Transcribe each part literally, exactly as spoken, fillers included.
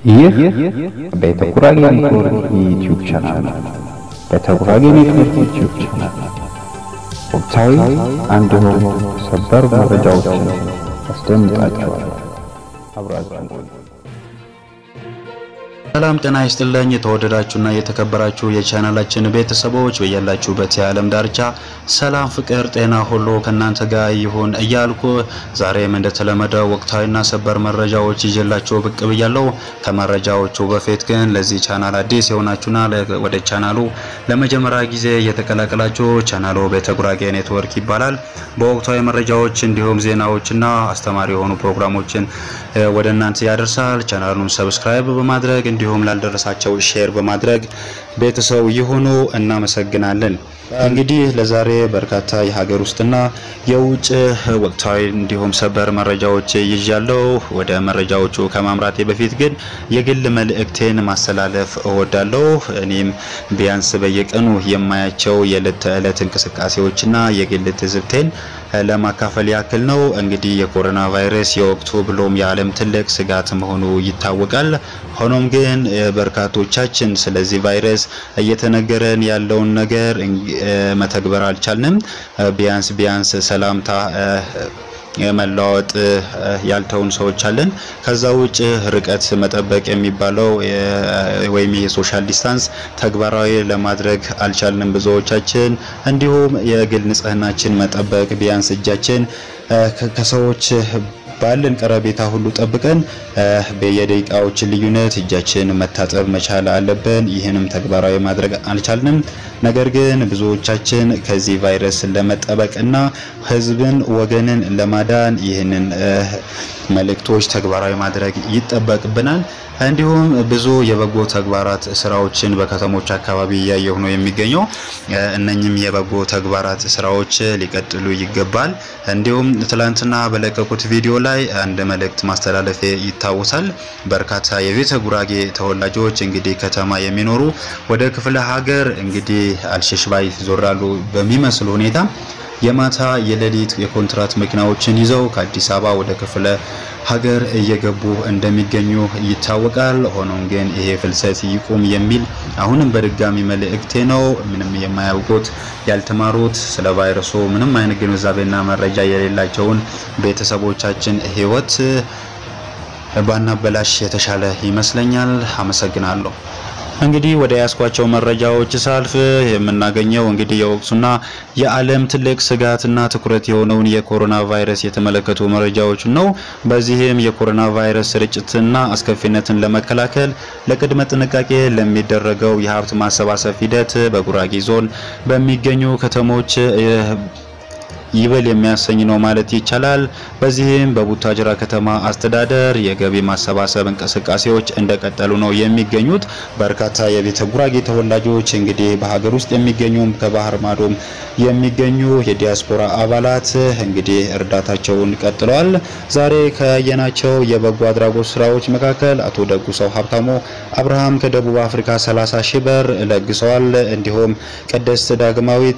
ይህ በተጉራጌ ኔትወርክ ዩቲዩብ ቻናል ነው። በተጉራጌ ኔትወርክ ዩቲዩብ ቻናል ወቅታዊ አንድም ሰበር መረጃዎችን አስደምጣችኋለሁ። አብራችሁን ቆዩ። ሰላም ጤና ይስጥልኝ የተወደዳችሁና የተከበራችሁ የቻናላችን ቤተሰቦች በያላችሁበት የዓለም ዳርቻ ሰላም ፍቅር ጤና ሁሉ ከናንተ ጋር ይሁን እያልኩ ዛሬም እንደተለመደው ወቅታዊና ሰበር መረጃዎች ይዤላችሁ ብቅ ብያለሁ። ከመረጃዎቹ በፊት ግን ለዚህ ቻናል አዲስ የሆናችሁና ወደ ቻናሉ ለመጀመሪያ ጊዜ የተቀላቀላችሁ ቻናሉ በተጉራጌ ኔትወርክ ይባላል። በወቅታዊ መረጃዎች እንዲሁም ዜናዎችና አስተማሪ የሆኑ ፕሮግራሞችን ወደ እናንተ ያደርሳል። ቻናሉን ሰብስክራይብ በማድረግ እንዲሁም ላልደረሳቸው ሼር በማድረግ ቤተሰብ ይሁኑ። እናመሰግናለን። እንግዲህ ለዛሬ በርካታ የሀገር ውስጥና የውጭ ወቅታዊ እንዲሁም ሰበር መረጃዎች ይዣለሁ። ወደ መረጃዎቹ ከማምራቴ በፊት ግን የግል መልእክቴን ማስተላለፍ እወዳለሁ። እኔም ቢያንስ በየቀኑ የማያቸው የዕለት ተዕለት እንቅስቃሴዎችና የግል ትዝብቴን ለማካፈል ያክል ነው። እንግዲህ የኮሮና ቫይረስ የወቅቱ ብሎም የዓለም ትልቅ ስጋት መሆኑ ይታወቃል። ሆኖም ግን በርካቶቻችን ስለዚህ ቫይረስ እየተነገረን ያለውን ነገር መተግበር አልቻልንም። ቢያንስ ቢያንስ ሰላምታ የመለዋወጥ ያልተውን ሰዎች አለን። ከዛ ውጭ ርቀት መጠበቅ የሚባለው ወይም የሶሻል ዲስታንስ ተግባራዊ ለማድረግ አልቻልንም ብዙዎቻችን። እንዲሁም የግል ንጽህናችን መጠበቅ ቢያንስ እጃችን ከሰዎች ባለን ቀረቤታ ሁሉ ጠብቀን በየደቂቃዎች ልዩነት እጃችን መታጠብ መቻል አለብን። ይህንም ተግባራዊ ማድረግ አልቻልንም። ነገር ግን ብዙዎቻችን ከዚህ ቫይረስ ለመጠበቅና ህዝብን ወገንን ለማዳን ይህንን መልእክቶች ተግባራዊ ማድረግ ይጠበቅብናል። እንዲሁም ብዙ የበጎ ተግባራት ስራዎችን በከተሞች አካባቢ ያየው ነው የሚገኘው። እነኚህም የበጎ ተግባራት ስራዎች ሊቀጥሉ ይገባል። እንዲሁም ትላንትና በለቀቁት ቪዲዮ ላይ አንድ መልእክት ማስተላለፍ ይታወሳል። በርካታ የቤተ ጉራጌ ተወላጆች እንግዲህ ከተማ የሚኖሩ ወደ ክፍለ ሀገር እንግዲህ አልሸሽባይ ዞራሉ በሚመስል ሁኔታ የማታ የሌሊት የኮንትራት መኪናዎችን ይዘው ከአዲስ አበባ ወደ ክፍለ ሀገር እየገቡ እንደሚገኙ ይታወቃል። ሆኖም ግን ይሄ ፍልሰት ይቆም የሚል አሁንም በድጋሚ መልእክቴ ነው። ምንም የማያውቁት ያልተማሩት ስለ ቫይረሱ ምንም አይነት ግንዛቤና መረጃ የሌላቸውን ቤተሰቦቻችን ህይወት ባናበላሽ የተሻለ ይመስለኛል። አመሰግናለሁ። እንግዲህ ወደ ያስኳቸው መረጃዎች ሳልፍ የምናገኘው እንግዲህ የወቅቱና የዓለም ትልቅ ስጋትና ትኩረት የሆነውን የኮሮና ቫይረስ የተመለከቱ መረጃዎች ነው። በዚህም የኮሮና ቫይረስ ስርጭትና አስከፊነትን ለመከላከል ለቅድመ ጥንቃቄ ለሚደረገው የሀብት ማሰባሰብ ሂደት በጉራጌ ዞን በሚገኙ ከተሞች ይበል የሚያሰኝ ነው ማለት ይቻላል። በዚህም በቡታጅራ ከተማ አስተዳደር የገቢ ማሰባሰብ እንቅስቃሴዎች እንደቀጠሉ ነው የሚገኙት። በርካታ የቤተ ጉራጌ ተወላጆች እንግዲህ በሀገር ውስጥ የሚገኙም ከባህር ማዶም የሚገኙ የዲያስፖራ አባላት እንግዲህ እርዳታቸውን ቀጥለዋል። ዛሬ ከያየናቸው የበጎ አድራጎት ስራዎች መካከል አቶ ደጉሰው ሀብታሙ አብርሃም ከደቡብ አፍሪካ ሰላሳ ሺህ ብር ለግሰዋል። እንዲሁም ቅድስት ዳግማዊት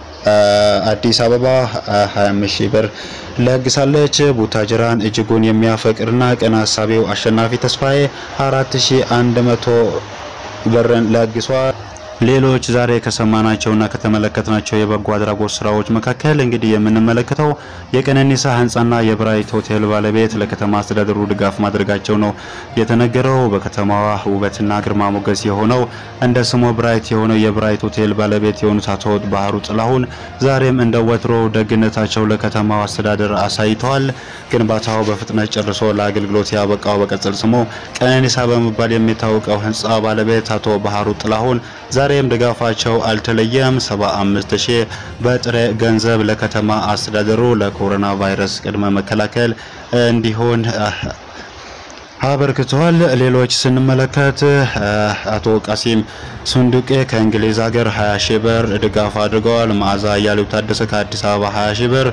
አዲስ አበባ ሃያ አምስት ሺህ ብር ለግሳለች። ቡታጅራን እጅጉን የሚያፈቅርና ቀና ሐሳቢው አሸናፊ ተስፋዬ አራት ሺህ አንድ መቶ ብር ለግሷል። ሌሎች ዛሬ ከሰማናቸውና ከተመለከትናቸው የበጎ አድራጎት ስራዎች መካከል እንግዲህ የምንመለከተው የቀነኒሳ ህንጻና የብራይት ሆቴል ባለቤት ለከተማ አስተዳደሩ ድጋፍ ማድረጋቸው ነው የተነገረው። በከተማዋ ውበትና ግርማ ሞገስ የሆነው እንደ ስሙ ብራይት የሆነው የብራይት ሆቴል ባለቤት የሆኑት አቶ ባህሩ ጥላሁን ዛሬም እንደ ወትሮ ደግነታቸው ለከተማው አስተዳደር አሳይተዋል። ግንባታው በፍጥነት ጨርሶ ለአገልግሎት ያበቃው በቀጥል ስሙ ቀነኒሳ በመባል የሚታወቀው ህንጻ ባለቤት አቶ ባህሩ ጥላሁን ዛሬም ድጋፋቸው አልተለየም። ሰባ አምስት ሺህ በጥሬ ገንዘብ ለከተማ አስተዳደሩ ለኮሮና ቫይረስ ቅድመ መከላከል እንዲሆን አበርክተዋል። ሌሎች ስንመለከት አቶ ቃሲም ሱንዱቄ ከእንግሊዝ ሀገር ሃያ ሺህ ብር ድጋፍ አድርገዋል። ማዕዛ ያለው ታደሰ ከአዲስ አበባ ሃያ ሺህ ብር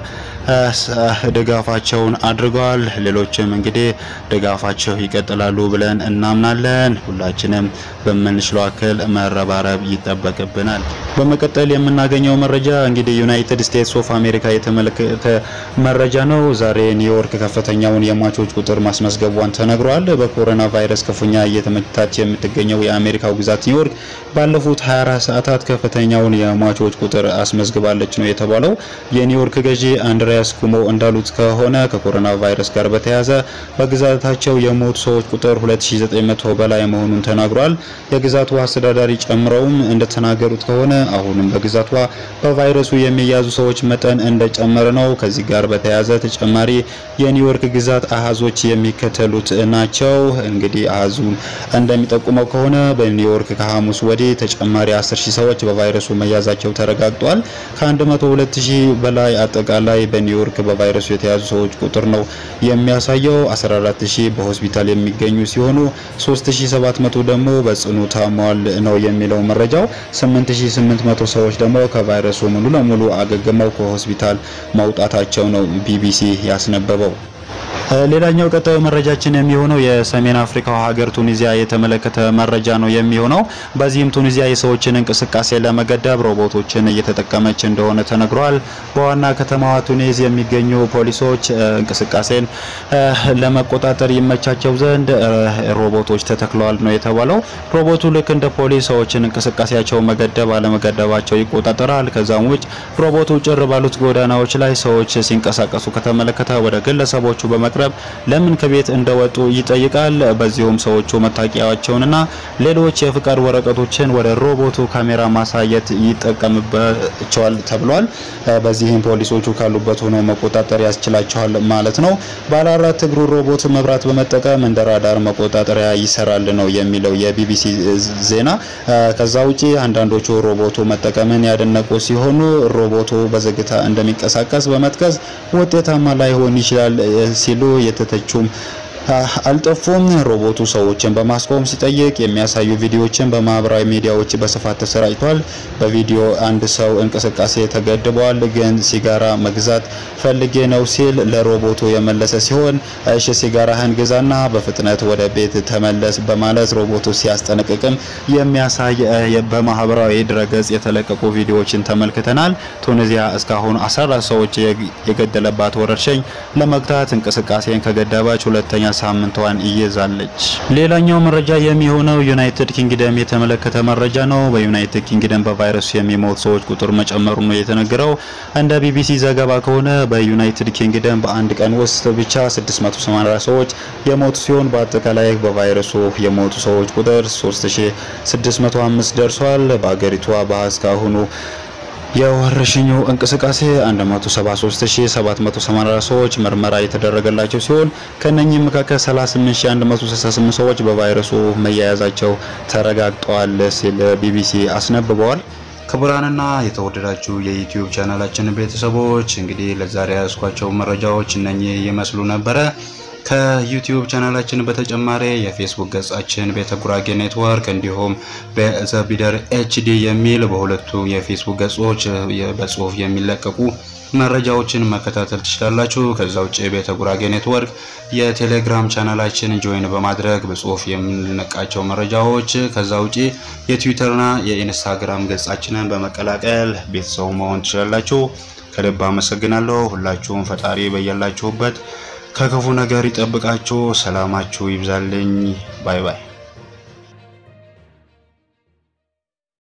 ድጋፋቸውን አድርገዋል። ሌሎችም እንግዲህ ድጋፋቸው ይቀጥላሉ ብለን እናምናለን። ሁላችንም በመንሽለው አከል መረባረብ ይጠበቅብናል። በመቀጠል የምናገኘው መረጃ እንግዲህ ዩናይትድ ስቴትስ ኦፍ አሜሪካ የተመለከተ መረጃ ነው። ዛሬ ኒውዮርክ ከፍተኛውን የሟቾች ቁጥር ማስመዝገቧን ተነግሯል። ተናግሯል። በኮሮና ቫይረስ ክፉኛ እየተመታች የምትገኘው የአሜሪካው ግዛት ኒውዮርክ ባለፉት ሃያ አራት ሰዓታት ከፍተኛውን የሟቾች ቁጥር አስመዝግባለች ነው የተባለው። የኒውዮርክ ገዢ አንድሪያስ ኩሞ እንዳሉት ከሆነ ከኮሮና ቫይረስ ጋር በተያያዘ በግዛታቸው የሞቱ ሰዎች ቁጥር ሁለት ሺህ ዘጠኝ መቶ በላይ መሆኑን ተናግሯል። የግዛቱ አስተዳዳሪ ጨምረውም እንደተናገሩት ከሆነ አሁንም በግዛቷ በቫይረሱ የሚያዙ ሰዎች መጠን እንደጨመረ ነው። ከዚህ ጋር በተያያዘ ተጨማሪ የኒውዮርክ ግዛት አሃዞች የሚከተሉት ናቸው። እንግዲህ አሃዙን እንደሚጠቁመው ከሆነ በኒውዮርክ ከሐሙስ ወዲህ ተጨማሪ አስር ሺህ ሰዎች በቫይረሱ መያዛቸው ተረጋግጧል። ከ102 ሺህ በላይ አጠቃላይ በኒውዮርክ በቫይረሱ የተያዙ ሰዎች ቁጥር ነው የሚያሳየው። አስራ አራት ሺህ በሆስፒታል የሚገኙ ሲሆኑ ሶስት ሺህ ሰባት መቶ ደግሞ በጽኑ ታሟል ነው የሚለው መረጃው። ስምንት ሺህ ስምንት መቶ ሰዎች ደግሞ ከቫይረሱ ሙሉ ለሙሉ አገግመው ከሆስፒታል መውጣታቸው ነው ቢቢሲ ያስነበበው። ሌላኛው ቀጣዩ መረጃችን የሚሆነው የሰሜን አፍሪካው ሀገር ቱኒዚያ የተመለከተ መረጃ ነው የሚሆነው። በዚህም ቱኒዚያ የሰዎችን እንቅስቃሴ ለመገደብ ሮቦቶችን እየተጠቀመች እንደሆነ ተነግሯል። በዋና ከተማዋ ቱኒዝ የሚገኙ ፖሊሶች እንቅስቃሴን ለመቆጣጠር ይመቻቸው ዘንድ ሮቦቶች ተተክለዋል ነው የተባለው። ሮቦቱ ልክ እንደ ፖሊስ ሰዎችን እንቅስቃሴያቸው መገደብ አለመገደባቸው ይቆጣጠራል። ከዛም ውጭ ሮቦቱ ጭር ባሉት ጎዳናዎች ላይ ሰዎች ሲንቀሳቀሱ ከተመለከተ ወደ ግለሰቦቹ በመቅረብ ለምን ከቤት እንደወጡ ይጠይቃል። በዚሁም ሰዎቹ መታወቂያቸውንና ሌሎች የፍቃድ ወረቀቶችን ወደ ሮቦቱ ካሜራ ማሳየት ይጠቀምባቸዋል ተብሏል። በዚህም ፖሊሶቹ ካሉበት ሆነው መቆጣጠር ያስችላቸዋል ማለት ነው። ባለ አራት እግሩ ሮቦት መብራት በመጠቀም እንደ ራዳር መቆጣጠሪያ ይሰራል ነው የሚለው የቢቢሲ ዜና። ከዛ ውጪ አንዳንዶቹ ሮቦቱ መጠቀምን ያደነቁ ሲሆኑ ሮቦቱ በዝግታ እንደሚንቀሳቀስ በመጥቀስ ውጤታማ ላይሆን ይችላል ሲሉ የተተቹም አልጠፉም። ሮቦቱ ሰዎችን በማስቆም ሲጠይቅ የሚያሳዩ ቪዲዮዎችን በማህበራዊ ሚዲያዎች በስፋት ተሰራጭቷል። በቪዲዮ አንድ ሰው እንቅስቃሴ ተገድቧል፣ ግን ሲጋራ መግዛት ፈልጌ ነው ሲል ለሮቦቱ የመለሰ ሲሆን እሺ ሲጋራህን ግዛና በፍጥነት ወደ ቤት ተመለስ በማለት ሮቦቱ ሲያስጠነቅቅም የሚያሳይ በማህበራዊ ድረገጽ የተለቀቁ ቪዲዮዎችን ተመልክተናል። ቱኒዚያ እስካሁን አስራ አራት ሰዎች የገደለባት ወረርሽኝ ለመግታት እንቅስቃሴን ከገደባች ሁለተኛ ሳምንቷን ይይዛለች። ሌላኛው መረጃ የሚሆነው ዩናይትድ ኪንግደም የተመለከተ መረጃ ነው። በዩናይትድ ኪንግደም በቫይረሱ የሚሞቱ ሰዎች ቁጥር መጨመሩ ነው የተነገረው። እንደ ቢቢሲ ዘገባ ከሆነ በዩናይትድ ኪንግደም በአንድ ቀን ውስጥ ብቻ ስድስት መቶ ሰማንያ ሰዎች የሞቱ ሲሆን በአጠቃላይ በቫይረሱ የሞቱ ሰዎች ቁጥር ሶስት ሺህ ስድስት መቶ አምስት ደርሷል። በአገሪቷ በአስካሁኑ የወረርሽኙ እንቅስቃሴ አንድ መቶ ሰባ ሶስት ሺህ ሰባት መቶ ሰማንያ ሰዎች ምርመራ የተደረገላቸው ሲሆን ከነኚህም መካከል ሰላሳ ስምንት ሺህ አንድ መቶ ስልሳ ስምንት ሰዎች በቫይረሱ መያያዛቸው ተረጋግጧል ሲል ቢቢሲ አስነብበዋል። ክቡራንና የተወደዳችሁ የዩቲዩብ ቻናላችን ቤተሰቦች እንግዲህ ለዛሬ ያስኳቸው መረጃዎች እነኚህ ይመስሉ ነበር። ከዩቲዩብ ቻናላችን በተጨማሪ የፌስቡክ ገጻችን ቤተ ጉራጌ ኔትወርክ እንዲሁም በዘቢደር ኤችዲ የሚል በሁለቱ የፌስቡክ ገጾች በጽሁፍ የሚለቀቁ መረጃዎችን መከታተል ትችላላችሁ። ከዛው ውጪ ቤተ ጉራጌ ኔትወርክ የቴሌግራም ቻናላችን ጆይን በማድረግ በጽሁፍ የምንለቃቸው መረጃዎች ከዛው ውጪ የትዊተርና የኢንስታግራም ገጻችንን በመቀላቀል ቤተሰቡ መሆን ትችላላችሁ። ከልብ አመሰግናለሁ። ሁላችሁም ፈጣሪ በየላችሁበት ከክፉ ነገር ይጠብቃችሁ። ሰላማችሁ ይብዛልኝ። ባይ ባይ።